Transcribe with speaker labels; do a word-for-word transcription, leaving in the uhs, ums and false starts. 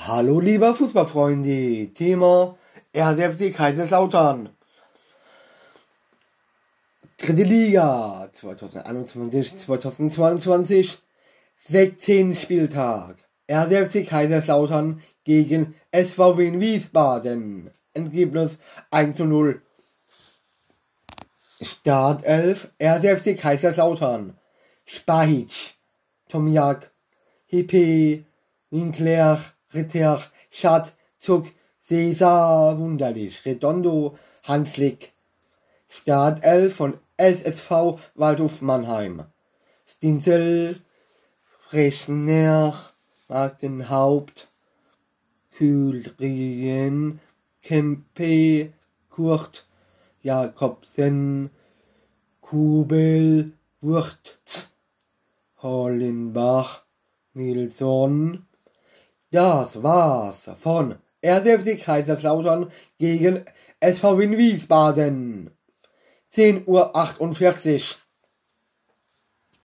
Speaker 1: Hallo lieber Fußballfreunde, Thema erster F C Kaiserslautern. Dritte Liga zweitausendeinundzwanzig zweitausendzweiundzwanzig, sechzehnter Spieltag. erster F C Kaiserslautern gegen S V W Wiesbaden. Ergebnis eins zu null. Startelf erster F C Kaiserslautern. Spahic, Tomiak, Hippe, Winkler, Ritter, Schad, Zuck, Cesar, Wunderlich, Redondo, Hanslik. Startelf von S S V Waldhof Mannheim. Stinzel, Frechner, Markenhaupt, Kühlrien, Kempe, Kurt, Jakobsen, Kubel, Wurtz, Hollenbach, Nilsson. Das war's von erster F C Kaiserslautern gegen S V W Wiesbaden. zehn Uhr achtundvierzig.